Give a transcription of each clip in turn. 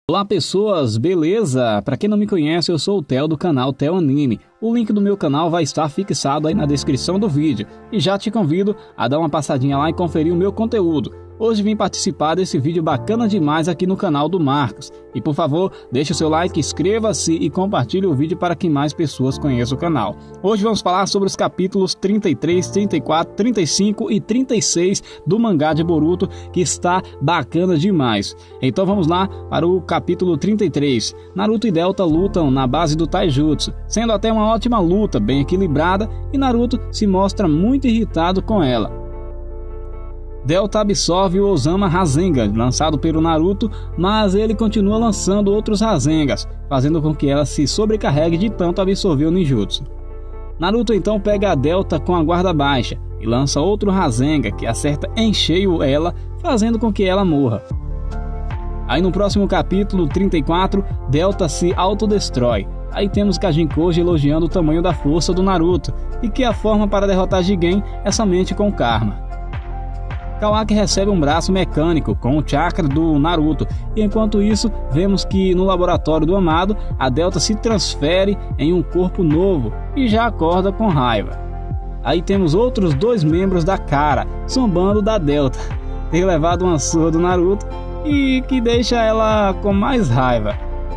Olá pessoas, beleza? Pra quem não me conhece, eu sou o Theo do canal Theo Anime. O link do meu canal vai estar fixado aí na descrição do vídeo. E já te convido a dar uma passadinha lá e conferir o meu conteúdo. Hoje vim participar desse vídeo bacana demais aqui no canal do Marcos. E por favor, deixe o seu like, inscreva-se e compartilhe o vídeo para que mais pessoas conheçam o canal. Hoje vamos falar sobre os capítulos 33, 34, 35 e 36 do mangá de Boruto, que está bacana demais. Então vamos lá para o capítulo 33. Naruto e Delta lutam na base do Taijutsu, sendo até uma ótima luta, bem equilibrada, e Naruto se mostra muito irritado com ela. Delta absorve o Osama Rasengan, lançado pelo Naruto, mas ele continua lançando outros Rasengas, fazendo com que ela se sobrecarregue de tanto absorver o ninjutsu. Naruto então pega a Delta com a guarda baixa e lança outro Rasengan que acerta em cheio ela, fazendo com que ela morra. Aí no próximo capítulo 34, Delta se autodestrói. Aí temos Kajin Koji elogiando o tamanho da força do Naruto e que a forma para derrotar Jigen é somente com Karma. Kawaki recebe um braço mecânico com o chakra do Naruto, e enquanto isso, vemos que no laboratório do Amado, a Delta se transfere em um corpo novo e já acorda com raiva. Aí temos outros dois membros da Kara, zombando da Delta, ter levado uma surra do Naruto e que deixa ela com mais raiva.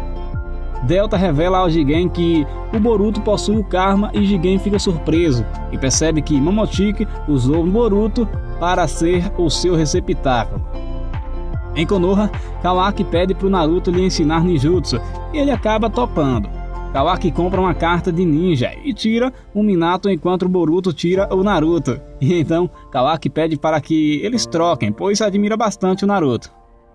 Delta revela ao Jigen que o Boruto possui o Karma e Jigen fica surpreso e percebe que Momoshiki usou o Boruto para ser o seu receptáculo. Em Konoha, Kawaki pede para o Naruto lhe ensinar ninjutsu e ele acaba topando. Kawaki compra uma carta de ninja e tira o Minato enquanto o Boruto tira o Naruto. E então Kawaki pede para que eles troquem, pois admira bastante o Naruto.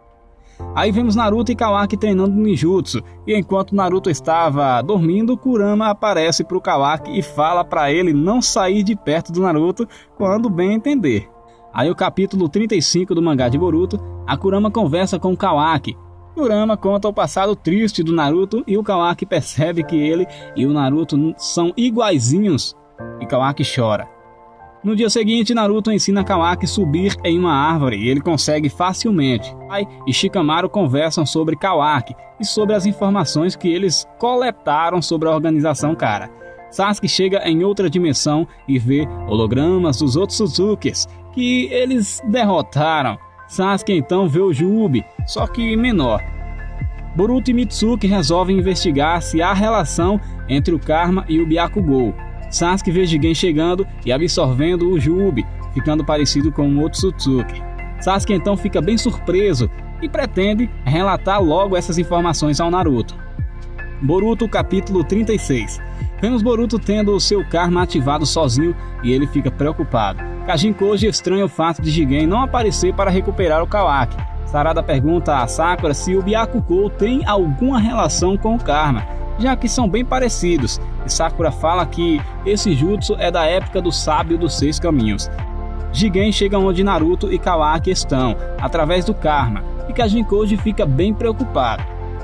Aí vemos Naruto e Kawaki treinando ninjutsu, e enquanto Naruto estava dormindo, Kurama aparece para o Kawaki e fala para ele não sair de perto do Naruto quando bem entender. Aí o capítulo 35 do mangá de Boruto, a Kurama conversa com o Kawaki. Kurama conta o passado triste do Naruto e o Kawaki percebe que ele e o Naruto são iguaizinhos e Kawaki chora. No dia seguinte, Naruto ensina Kawaki a subir em uma árvore e ele consegue facilmente. Ai e Shikamaru conversam sobre Kawaki e sobre as informações que eles coletaram sobre a organização Kara. Sasuke chega em outra dimensão e vê hologramas dos outros Suzukis que eles derrotaram. Sasuke então vê o Jubi, só que menor. Boruto e Mitsuki resolvem investigar se há relação entre o Karma e o Byakugou. Sasuke vê Jigen chegando e absorvendo o Jubi, ficando parecido com um outro Sutsuki. Sasuke então fica bem surpreso e pretende relatar logo essas informações ao Naruto. Boruto capítulo 36. Vemos Boruto tendo o seu Karma ativado sozinho e ele fica preocupado. Kajin Koji estranha o fato de Jigen não aparecer para recuperar o Kawaki. Sarada pergunta a Sakura se o Byakugou tem alguma relação com o Karma, já que são bem parecidos, e Sakura fala que esse jutsu é da época do sábio dos 6 caminhos. Jigen chega onde Naruto e Kawaki estão, através do Karma, e Kajin Koji fica bem preocupado.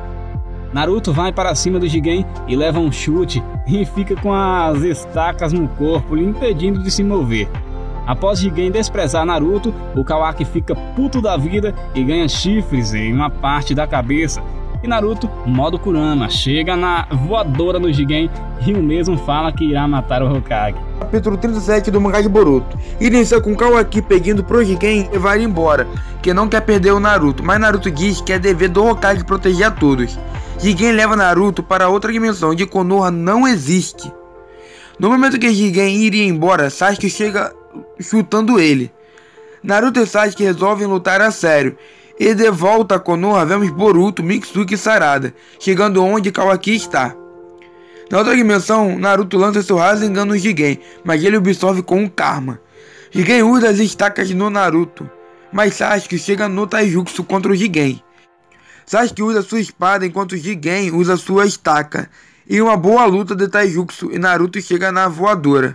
Naruto vai para cima do Jigen e leva um chute e fica com as estacas no corpo, lhe impedindo de se mover. Após Jigen desprezar Naruto, o Kawaki fica puto da vida e ganha chifres em uma parte da cabeça. E Naruto, modo Kurama, chega na voadora no Jigen e o mesmo fala que irá matar o Hokage. Capítulo 37 do mangá de Boruto. Inicia com Kawaki pedindo pro Jigen levar embora, que não quer perder o Naruto, mas Naruto diz que é dever do Hokage proteger a todos. Jigen leva Naruto para outra dimensão onde Konoha não existe. No momento que Jigen iria embora, Sasuke chega chutando ele. Naruto e Sasuke resolvem lutar a sério. E de volta a Konoha, vemos Boruto, Mitsuki e Sarada, chegando onde Kawaki está. Na outra dimensão, Naruto lança seu Rasengan no Jigen, mas ele absorve com o Karma. Jigen usa as estacas no Naruto, mas Sasuke chega no Taijutsu contra o Jigen. Sasuke usa sua espada enquanto Jigen usa sua estaca. E uma boa luta de Taijutsu e Naruto chega na voadora.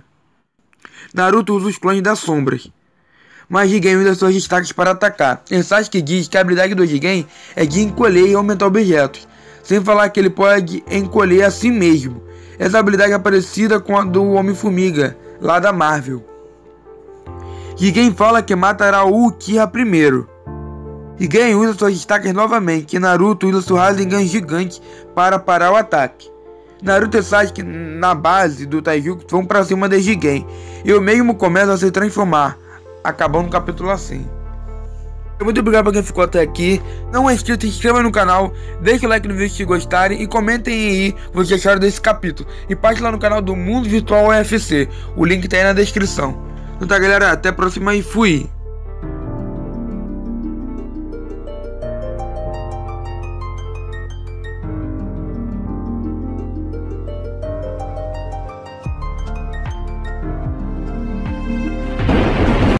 Naruto usa os clones das sombras, mas Jigen usa suas estacas para atacar. E Sasuke diz que a habilidade do Jigen é de encolher e aumentar objetos, sem falar que ele pode encolher a si mesmo. Essa habilidade é parecida com a do Homem-Formiga, lá da Marvel. Jigen fala que matará o Uchiha primeiro. Jigen usa suas estacas novamente, e Naruto usa seu Rasengan gigante para parar o ataque. Naruto e Sasuke na base do Taijutsu vão para cima de Jigen, e o mesmo começa a se transformar, acabando o capítulo assim. Muito obrigado para quem ficou até aqui. Não é inscrito, se inscreva no canal, deixe o like no vídeo se gostarem e comentem aí o que vocês acharam desse capítulo. E passe lá no canal do Mundo Virtual UFC, o link tá aí na descrição. Então tá, galera, até a próxima e fui!